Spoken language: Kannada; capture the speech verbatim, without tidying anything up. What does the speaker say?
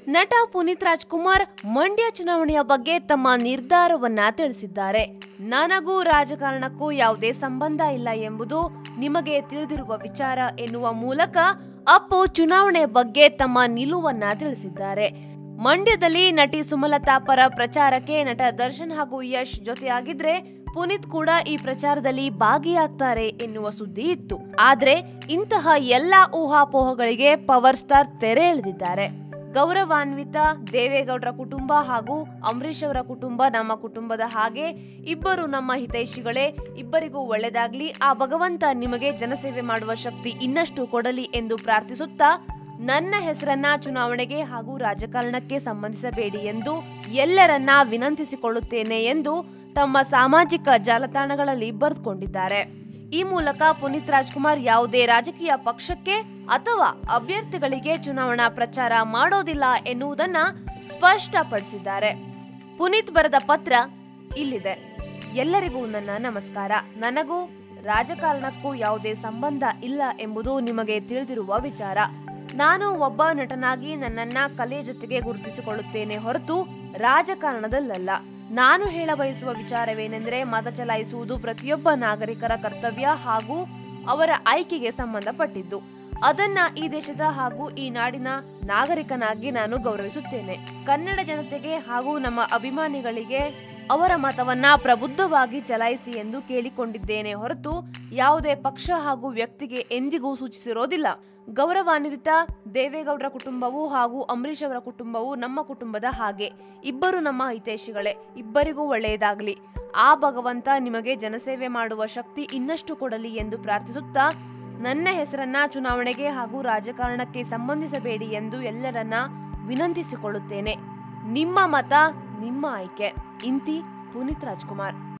ನಟ ಪುನೀತ್ ರಾಜ್ಕುಮಾರ್ ಮಂಡ್ಯ ಚುನಾವಣೆಯ ಬಗ್ಗೆ ತಮ್ಮ ನಿರ್ಧಾರವನ್ನ ತಿಳಿಸಿದ್ದಾರೆ. ನನಗೂ ರಾಜಕಾರಣಕ್ಕೂ ಯಾವುದೇ ಸಂಬಂಧ ಇಲ್ಲ ಎಂಬುದು ನಿಮಗೆ ತಿಳಿದಿರುವ ವಿಚಾರ ಎನ್ನುವ ಮೂಲಕ ಅಪ್ಪು ಚುನಾವಣೆ ಬಗ್ಗೆ ತಮ್ಮ ನಿಲುವನ್ನ ತಿಳಿಸಿದ್ದಾರೆ. ಮಂಡ್ಯದಲ್ಲಿ ನಟಿ ಸುಮಲತಾ ಪರ ಪ್ರಚಾರಕ್ಕೆ ನಟ ದರ್ಶನ್ ಹಾಗೂ ಯಶ್ ಜೊತೆಯಾಗಿದ್ರೆ ಪುನೀತ್ ಕೂಡ ಈ ಪ್ರಚಾರದಲ್ಲಿ ಭಾಗಿಯಾಗ್ತಾರೆ ಎನ್ನುವ ಸುದ್ದಿ ಇತ್ತು. ಆದ್ರೆ ಇಂತಹ ಎಲ್ಲಾ ಊಹಾಪೋಹಗಳಿಗೆ ಪವರ್ ಸ್ಟಾರ್ ತೆರೆ ಎಳೆದಿದ್ದಾರೆ. ಗೌರವಾನ್ವಿತ ದೇವೇಗೌಡರ ಕುಟುಂಬ ಹಾಗೂ ಅಂಬರೀಶ್ ಅವರ ಕುಟುಂಬ ನಮ್ಮ ಕುಟುಂಬದ ಹಾಗೆ, ಇಬ್ಬರು ನಮ್ಮ ಹಿತೈಷಿಗಳೇ, ಇಬ್ಬರಿಗೂ ಒಳ್ಳೆದಾಗ್ಲಿ, ಆ ಭಗವಂತ ನಿಮಗೆ ಜನಸೇವೆ ಮಾಡುವ ಶಕ್ತಿ ಇನ್ನಷ್ಟು ಕೊಡಲಿ ಎಂದು ಪ್ರಾರ್ಥಿಸುತ್ತಾ ನನ್ನ ಹೆಸರನ್ನ ಚುನಾವಣೆಗೆ ಹಾಗೂ ರಾಜಕಾರಣಕ್ಕೆ ಸಂಬಂಧಿಸಬೇಡಿ ಎಂದು ಎಲ್ಲರನ್ನ ವಿನಂತಿಸಿಕೊಳ್ಳುತ್ತೇನೆ ಎಂದು ತಮ್ಮ ಸಾಮಾಜಿಕ ಜಾಲತಾಣಗಳಲ್ಲಿ ಬರೆದುಕೊಂಡಿದ್ದಾರೆ. ಈ ಮೂಲಕ ಪುನೀತ್ ರಾಜ್ಕುಮಾರ್ ಯಾವುದೇ ರಾಜಕೀಯ ಪಕ್ಷಕ್ಕೆ ಅಥವಾ ಅಭ್ಯರ್ಥಿಗಳಿಗೆ ಚುನಾವಣಾ ಪ್ರಚಾರ ಮಾಡೋದಿಲ್ಲ ಎನ್ನುವುದನ್ನ ಸ್ಪಷ್ಟಪಡಿಸಿದ್ದಾರೆ. ಪುನೀತ್ ಬರೆದ ಪತ್ರ ಇಲ್ಲಿದೆ. ಎಲ್ಲರಿಗೂ ನನ್ನ ನಮಸ್ಕಾರ. ನನಗೂ ರಾಜಕಾರಣಕ್ಕೂ ಯಾವುದೇ ಸಂಬಂಧ ಇಲ್ಲ ಎಂಬುದು ನಿಮಗೆ ತಿಳಿದಿರುವ ವಿಚಾರ. ನಾನು ಒಬ್ಬ ನಟನಾಗಿ ನನ್ನನ್ನ ಕಲೆ ಜೊತೆಗೆ ಗುರುತಿಸಿಕೊಳ್ಳುತ್ತೇನೆ ಹೊರತು ರಾಜಕಾರಣದಲ್ಲ. ನಾನು ಹೇಳ ಬಯಸುವ ವಿಚಾರವೇನೆಂದರೆ, ಮತ ಚಲಾಯಿಸುವುದು ಪ್ರತಿಯೊಬ್ಬ ನಾಗರಿಕರ ಕರ್ತವ್ಯ ಹಾಗೂ ಅವರ ಆಯ್ಕೆಗೆ ಸಂಬಂಧಪಟ್ಟಿದ್ದು. ಅದನ್ನ ಈ ದೇಶದ ಹಾಗೂ ಈ ನಾಡಿನ ನಾಗರಿಕನಾಗಿ ನಾನು ಗೌರವಿಸುತ್ತೇನೆ. ಕನ್ನಡ ಜನತೆಗೆ ಹಾಗೂ ನಮ್ಮ ಅಭಿಮಾನಿಗಳಿಗೆ ಅವರ ಮತವನ್ನ ಪ್ರಬುದ್ಧವಾಗಿ ಚಲಾಯಿಸಿ ಎಂದು ಕೇಳಿಕೊಂಡಿದ್ದೇನೆ ಹೊರತು ಯಾವುದೇ ಪಕ್ಷ ಹಾಗೂ ವ್ಯಕ್ತಿಗೆ ಎಂದಿಗೂ ಸೂಚಿಸಿರೋದಿಲ್ಲ. ಗೌರವಾನ್ವಿತ ದೇವೇಗೌಡರ ಕುಟುಂಬವು ಹಾಗೂ ಅಂಬರೀಶ್ ಅವರ ಕುಟುಂಬವು ನಮ್ಮ ಕುಟುಂಬದ ಹಾಗೆ, ಇಬ್ಬರು ನಮ್ಮ ಹಿತೈಷಿಗಳೇ, ಇಬ್ಬರಿಗೂ ಒಳ್ಳೆಯದಾಗಲಿ, ಆ ಭಗವಂತ ನಿಮಗೆ ಜನಸೇವೆ ಮಾಡುವ ಶಕ್ತಿ ಇನ್ನಷ್ಟು ಕೊಡಲಿ ಎಂದು ಪ್ರಾರ್ಥಿಸುತ್ತಾ ನನ್ನ ಹೆಸರನ್ನ ಚುನಾವಣೆಗೆ ಹಾಗೂ ರಾಜಕಾರಣಕ್ಕೆ ಸಂಬಂಧಿಸಬೇಡಿ ಎಂದು ಎಲ್ಲರನ್ನ ವಿನಂತಿಸಿಕೊಳ್ಳುತ್ತೇನೆ. ನಿಮ್ಮ ಮತ ನಿಮ್ಮ ಆಯ್ಕೆ. ಇಂತಿ ಪುನೀತ್ ರಾಜ್ಕುಮಾರ್.